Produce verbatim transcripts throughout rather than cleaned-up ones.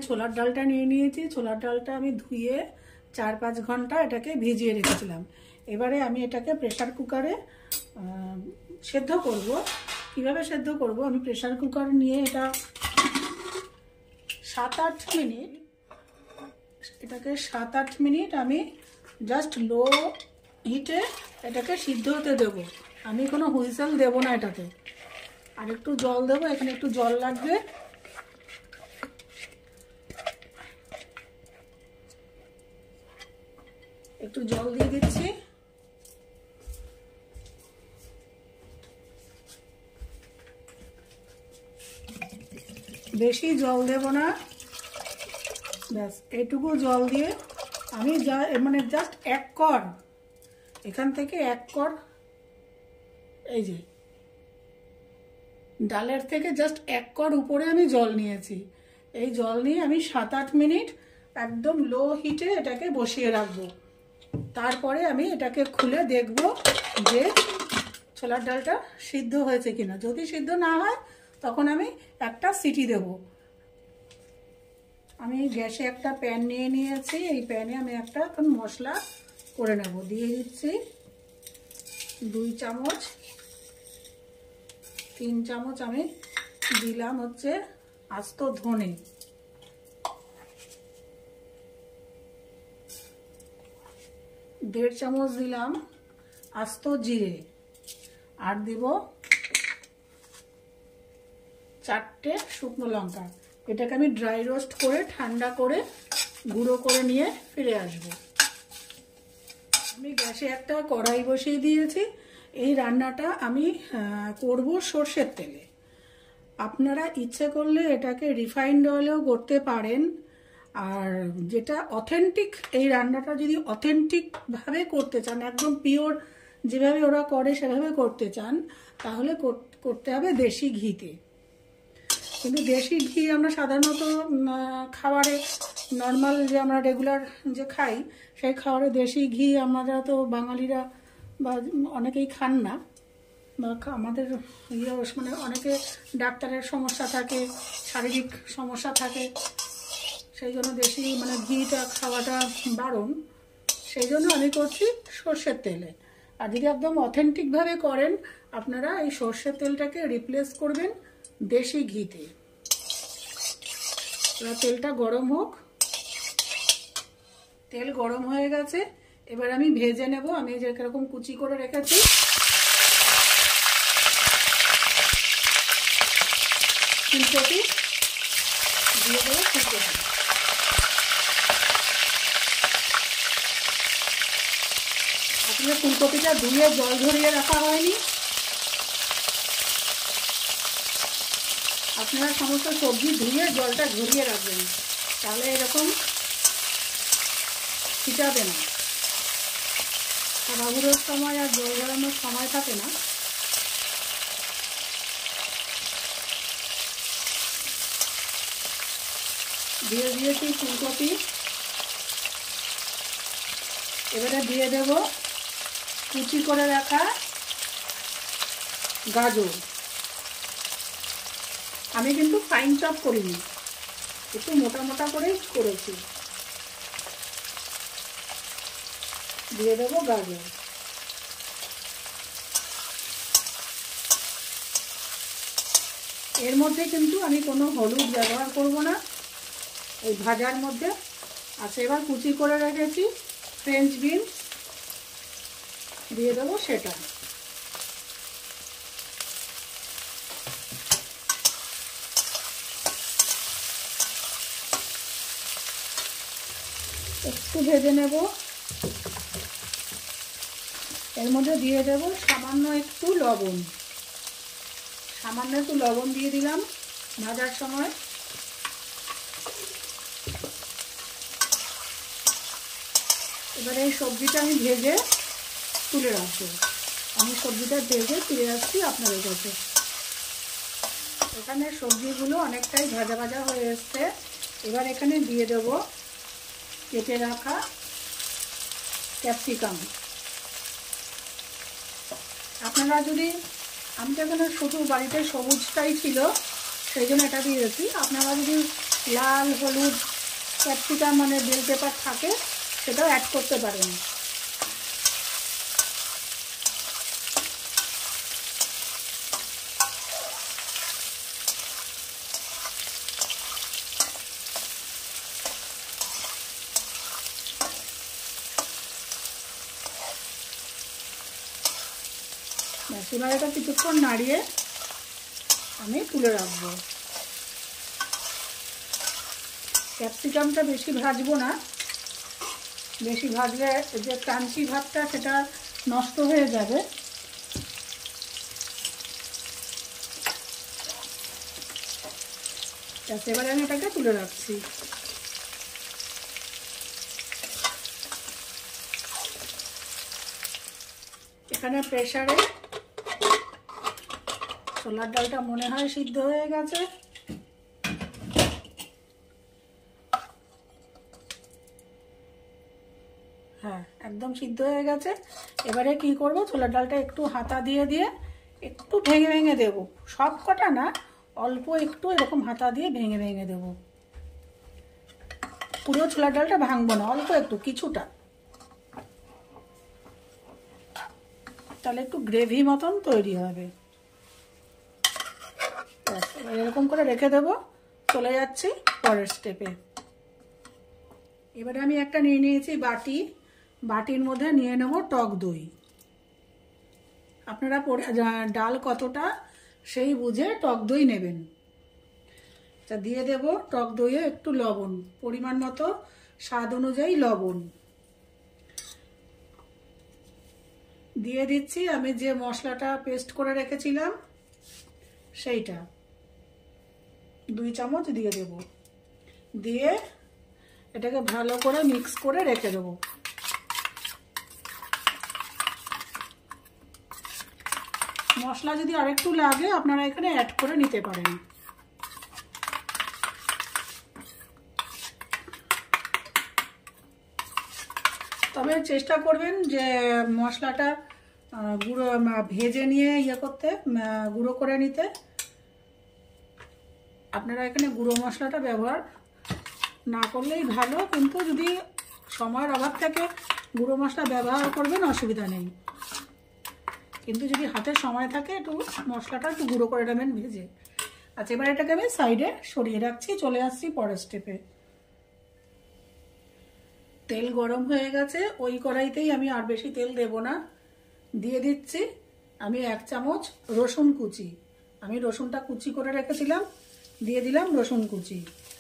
ছোলার ডালটা নিয়ে নিয়েছি। ছোলার ডালটা আমি ধুয়ে চার পাঁচ ঘন্টা এটাকে ভিজিয়ে রেখেছিলাম। এবারে আমি এটাকে প্রেসার কুকারে সেদ্ধ করব। কিভাবে সেদ্ধ করব, আমি প্রেসার কুকার নিয়ে এটা সাত আট মিনিট এটাকে সাত আট মিনিট আমি জাস্ট লো হিটে এটাকে সিদ্ধ হতে দেব। আমি কোনো হুইসেল দেব না এটাতে। আর একটু জল দেবো, এখানে একটু জল লাগবে। একটু জল দিয়ে দিচ্ছি। বেশি জল দেব না, ব্যাস এইটুকু জল দিয়ে আমি যা মানে জাস্ট এক কর, এখান থেকে এক কর, এই যে ডালের থেকে জাস্ট এক কর উপরে আমি জল নিয়েছি। এই জল নিয়ে আমি সাত আট মিনিট একদম লো হিটে এটাকে বসিয়ে রাখবো। তারপরে আমি এটাকে খুলে দেখব যে ছোলার ডালটা সিদ্ধ হয়েছে কিনা। যদি সিদ্ধ না হয় তখন আমি একটা সিটি দেব। আমি গ্যাসে একটা প্যান নিয়ে নিয়েছি। এই প্যানে আমি একটা এখন মশলা করে নেব। দিয়ে দিচ্ছি দুই চামচ তিন চামচ আমি দিলাম হচ্ছে আস্ত ধনে, দেড় চামচ দিলাম আস্ত জিরে, আর দেব চারটে শুকনো লঙ্কা। এটাকে আমি ড্রাই রোস্ট করে ঠান্ডা করে গুঁড়ো করে নিয়ে ফিরে আসব। আমি গ্যাসে একটা কড়াই বসিয়ে দিয়েছি। এই রান্নাটা আমি করব সর্ষের তেলে। আপনারা ইচ্ছে করলে এটাকে রিফাইন্ড অয়েলেও করতে পারেন। আর যেটা অথেন্টিক, এই রান্নাটা যদি অথেন্টিকভাবে করতে চান, একদম পিওর যেভাবে ওরা করে সেভাবে করতে চান, তাহলে করতে হবে দেশি ঘিতে। কিন্তু দেশি ঘি আমরা সাধারণত খাবারে নর্মাল যে আমরা রেগুলার যে খাই, সেই খাবারে দেশি ঘি আমরা তো বাঙালিরা বা অনেকেই খান না, বা আমাদের ইয়ে মানে অনেকে ডাক্তারের সমস্যা থাকে, শারীরিক সমস্যা থাকে, সেই জন্য দেশি মানে ঘিটা খাওয়াটা বারণ। সেই জন্য আমি করছি সর্ষের তেলে। আর যদি একদম অথেন্টিকভাবে করেন, আপনারা এই সর্ষের তেলটাকে রিপ্লেস করবেন দেশি ঘিতে। এবার তেলটা গরম হোক। তেল গরম হয়ে গেছে, এবার আমি ভেজে নেব। আমি যে কিরকম কুচি করে রেখেছি ফুলকপি দিয়ে দেবো। ফুলকপি আসলে ফুলকপিটা ধুয়ে জল ঝরিয়ে রাখা হয়নি। আপনারা সমস্ত সবজি ধুয়ে জলটা ঝরিয়ে রাখবেন, তাহলে এরকম ছিটাবে না। বাবুরের সময় আর জল ঝরানোর সময় থাকে না। দিয়ে দিয়েছি ফুলকপি। এবারে দিয়ে দেব কুচি করে রাখা গাজর। আমি কিন্তু ফাইন চপ করিনি, একটু মোটা মোটা করেই করেছি। দিয়ে দেবো গাজর। এর মধ্যে কিন্তু আমি কোনো হলুদ ব্যবহার করব না এই ভাজার মধ্যে। আচ্ছা, এবার কুচি করে রেখেছি ফ্রেঞ্চ বিনস, দিয়ে দেবো সেটা। একটু ভেজে নেব। এর মধ্যে দিয়ে দেব সামান্য একটু লবণ। সামান্য একটু লবণ দিয়ে দিলাম ভাজার সময়। এবারে এই সবজিটা আমি ভেজে তুলে রাখবো। আমি সবজিটা ভেজে তুলে আসছি আপনাদের কাছে। এখানে সবজিগুলো অনেকটাই ভাজা ভাজা হয়ে এসছে। এবার এখানে দিয়ে দেব কেটে রাখা ক্যাপসিকাম। আপনারা যদি, আমি তো এখানে শুধু বাড়িতে সবুজটাই ছিল সেই জন্য এটা দিয়েছি, আপনারা যদি লাল হলুদ ক্যাপসিকাম মানে বেল পেপার থাকে সেটাও অ্যাড করতে পারেন। এবার এটা কিছুক্ষণ নাড়িয়ে আমি তুলে রাখবো। ক্যাপসিকামটা বেশি ভাজবো না, বেশি ভাজলে যে ক্রাঞ্চি ভাবটা সেটা নষ্ট হয়ে যাবে। এবারে আমি এটাকে তুলে রাখছি। এখানে প্রেসারে ছোলার ডালটা মনে হয় সিদ্ধ হয়ে গেছে। হ্যাঁ, একদম সিদ্ধ হয়ে গেছে। এবারে কি করব, ছোলার ডালটা একটু হাতা দিয়ে দিয়ে একটু ভেঙে ভেঙে দেব, সব কটা না, অল্প একটু এরকম হাতা দিয়ে ভেঙে ভেঙে দেব। পুরো ছোলার ডালটা ভাঙবো না, অল্প একটু কিছুটা, তাহলে একটু গ্রেভি মতন তৈরি হবে। এরকম করে রেখে দেবো। চলে যাচ্ছি পরের স্টেপে। এবারে আমি একটা নিয়ে নিয়েছি বাটি, বাটির মধ্যে নিয়ে নেব টক দই। আপনারা ডাল কতটা সেই বুঝে টক দই নেবেন। তা দিয়ে দেব টক দইয়ে একটু লবণ, পরিমাণ মতো স্বাদ অনুযায়ী লবণ দিয়ে দিচ্ছি। আমি যে মশলাটা পেস্ট করে রেখেছিলাম সেইটা দুই চামচ দিয়ে দেব, দিয়ে এটাকে ভালো করে মিক্স করে রেখে দেব। মশলা যদি আরেকটু লাগে আপনারা এখানে অ্যাড করে নিতে পারেন। তবে চেষ্টা করবেন যে মশলাটা গুঁড়ো ভেজে নিয়ে ইয়ে করতে, গুঁড়ো করে নিতে। আপনারা এখানে গুঁড়ো মশলাটা ব্যবহার না করলেই ভালো, কিন্তু যদি সময়ের অভাব থাকে গুঁড়ো মশলা ব্যবহার করবেন, অসুবিধা নেই। কিন্তু যদি হাতে সময় থাকে একটু মশলাটা একটু গুঁড়ো করে নেবেন ভেজে। আচ্ছা, এবার এটাকে আমি সাইডে সরিয়ে রাখছি। চলে আসছি পরের স্টেপে। তেল গরম হয়ে গেছে, ওই কড়াইতেই আমি আর বেশি তেল দেব না, দিয়ে দিচ্ছি আমি এক চামচ রসুন কুচি। আমি রসুনটা কুচি করে রেখেছিলাম, দিয়ে দিলাম রসুন কুচি।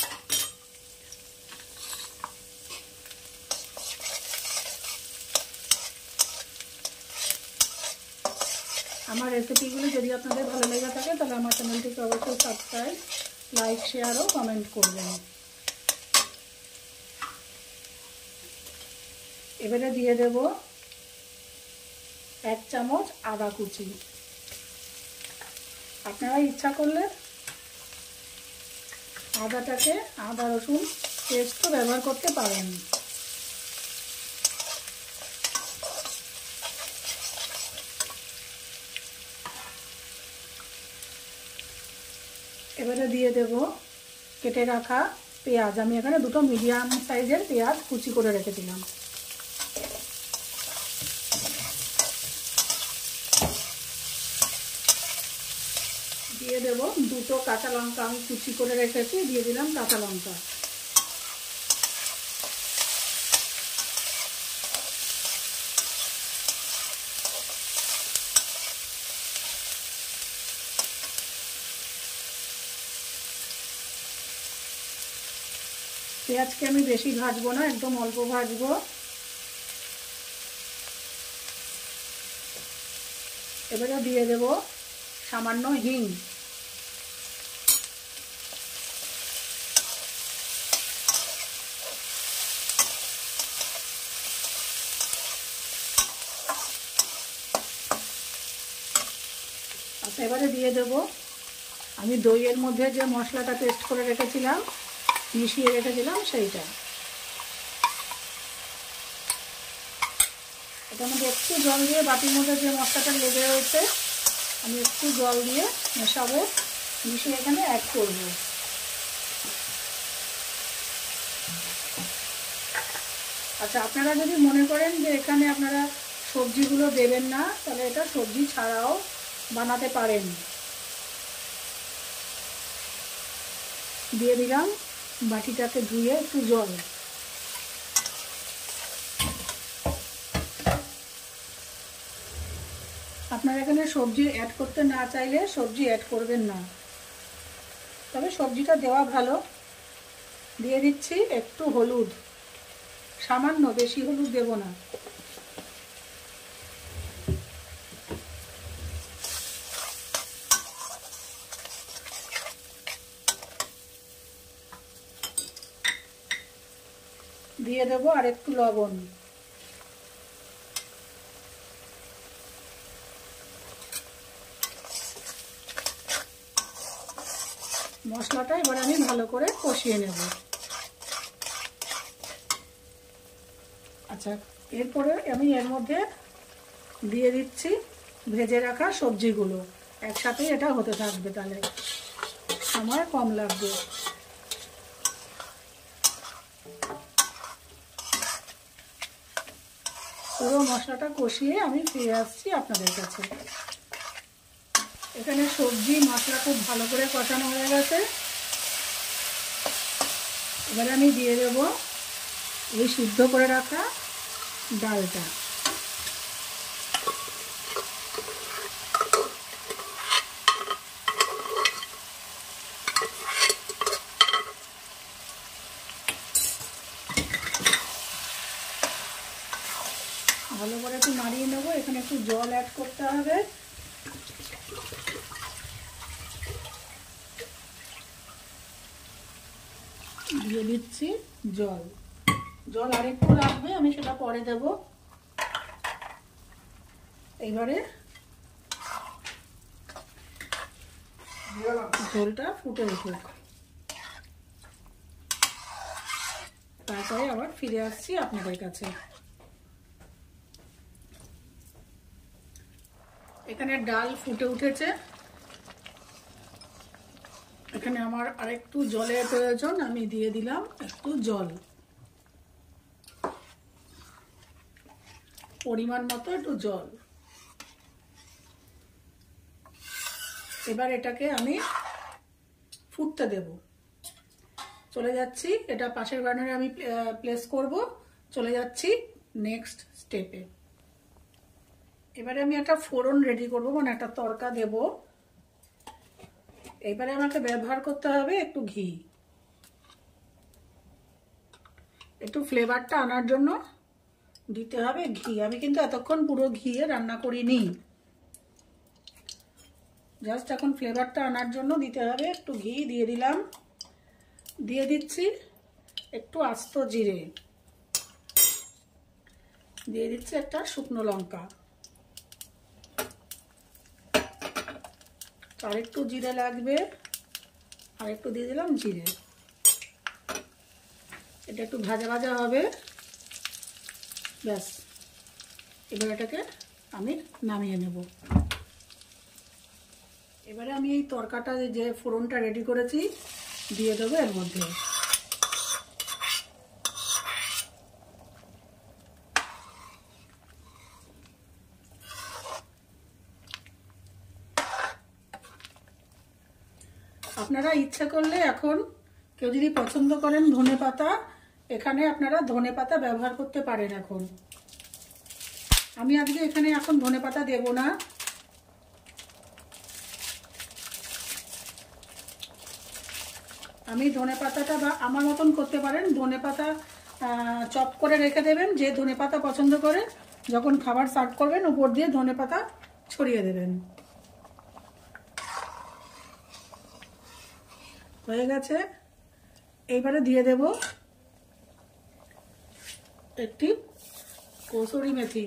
আমার রেসিপিগুলি যদি আপনাদের ভালো লেগে থাকে তাহলে আমার চ্যানেলটিকে অবশ্যই সাবস্ক্রাইব, লাইক, শেয়ার ও কমেন্ট করবেন। এবারে দিয়ে দেব এক চামচ আদা কুচি। আপনারা ইচ্ছা করলে আদাটাকে আদা রসুন পেস্টও ব্যবহার করতে পারেন। এবারে দিয়ে দেব কেটে রাখা পেঁয়াজ। আমি এখানে দুটো মিডিয়াম সাইজের পেঁয়াজ কুচি করে রেখেছিলাম। দিয়ে দেব দুটো কাঁচা লঙ্কা, আমি কুচি করে রেখেছি, দিয়ে দিলাম কাঁচা লঙ্কা। পেঁয়াজকে আমি বেশি ভাজবো না, একদম অল্প ভাজবো। এবারে দিয়ে দেব সামান্য হিং। আচ্ছা, এবারে দিয়ে দেব আমি দইয়ের মধ্যে যে মশলাটা পেস্ট করে রেখেছিলাম, মিশিয়ে রেখেছিলাম সেইটা। এটার মধ্যে একটু জল দিয়ে, বাটির মধ্যে যে মশলাটা লেগে রয়েছে আমি একটু জল দিয়ে মেশাবো, মিশিয়ে এখানে অ্যাড করব। আচ্ছা, আপনারা যদি মনে করেন যে এখানে আপনারা সবজিগুলো দেবেন না, তাহলে এটা সবজি ছাড়াও বানাতে পারেন। দিয়ে দিলাম বাটিটাকে ধুয়ে একটু জল। আপনারা এখানে সবজি অ্যাড করতে না চাইলে সবজি অ্যাড করবেন না, তবে সবজিটা দেওয়া ভালো। দিয়ে দিচ্ছি একটু হলুদ, সামান্য, বেশি হলুদ দেব না। দিয়ে দেবো আর একটু লবণ। মশলাটা এবার আমি ভালো করে কষিয়ে নেব। আচ্ছা, এরপরে আমি এর মধ্যে দিয়ে দিচ্ছি ভেজে রাখা সবজিগুলো। একসাথে এটা হতে থাকবে, তাহলে সময় কম লাগবে। পুরো মশলাটা কষিয়ে আমি ফিরে আসছি আপনাদের কাছে। এখানে সবজি মশলা খুব ভালো করে কষানো হয়ে গেছে। এবারে আমি দিয়ে দেব এই সিদ্ধ করে রাখা ডালটা। ভালো করে একটু নাড়িয়ে নেব। এখানে একটু জল অ্যাড করতে হবে। দিয়ে দিচ্ছি জল। জল আরেকটু লাগবে, আমি সেটা পরে দেব। এবারে ঝোলটা ফুটে উঠুক, তারপরে আবার ফিরে আসছি আপনাদের কাছে। এখানে ডাল ফুটে উঠেছে। এখানে আমার আরেকটু জলের প্রয়োজন, আমি দিয়ে দিলাম একটু জল, পরিমাণ মতো একটু জল। এবার এটাকে আমি ফুটতে দেব। চলে যাচ্ছি, এটা পাশের বার্নারে আমি প্লেস করব। চলে যাচ্ছি নেক্সট স্টেপে। এবারে আমি একটা ফোড়ন রেডি করব, মানে একটা তড়কা দেব। এবারে আমাকে ব্যবহার করতে হবে একটু ঘি। একটু ফ্লেভারটা আনার জন্য দিতে হবে ঘি। আমি কিন্তু এতক্ষণ পুরো ঘিয়ে রান্না করিনি, জাস্ট এখন ফ্লেভারটা আনার জন্য দিতে হবে একটু ঘি। দিয়ে দিলাম। দিয়ে দিচ্ছি একটু আস্ত জিরে। দিয়ে দিচ্ছি একটা শুকনো লঙ্কা। আর একটু জিরে লাগবে, আর একটু দিয়ে দিলাম জিরে। এটা একটু ভাজা ভাজা হবে, ব্যাস। এবার এটাকে আমি নামিয়ে নেব। এবারে আমি এই তরকাটা, যে ফোড়নটা রেডি করেছি, দিয়ে দেবো এর মধ্যে। আপনারা ইচ্ছা করলে এখন কেউ যদি পছন্দ করেন ধনেপাতা, এখানে আপনারা ধনেপাতা ব্যবহার করতে পারেন। এখন আমি আজকে এখানে এখন ধনেপাতা দেব না। আমি ধনেপাতাটা বা আমার মতন করতে পারেন। ধনেপাতা চপ করে রেখে দেবেন, যে ধনেপাতা পছন্দ করে যখন খাবার সার্ভ করবেন উপর দিয়ে ধনেপাতা ছড়িয়ে দেবেন। হয়ে গেছে। এইবারে দিয়ে দেব একটি কসুরি মেথি।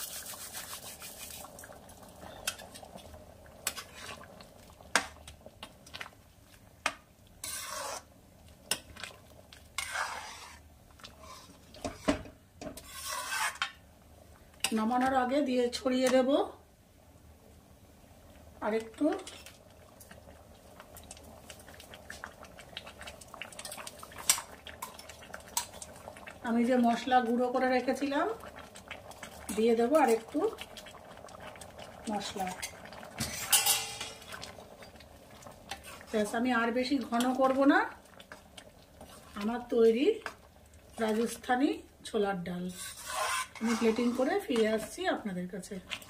নামানোর আগে দিয়ে ছড়িয়ে দেব আর একটু আমি যে মশলা গুঁড়ো করে রেখেছিলাম দিয়ে দেবো আর একটু মশলা। ব্যাস, আমি আর বেশি ঘন করব না। আমার তৈরি রাজস্থানি ছোলার ডাল। আমি প্লেটিং করে ফিরে আসছি আপনাদের কাছে।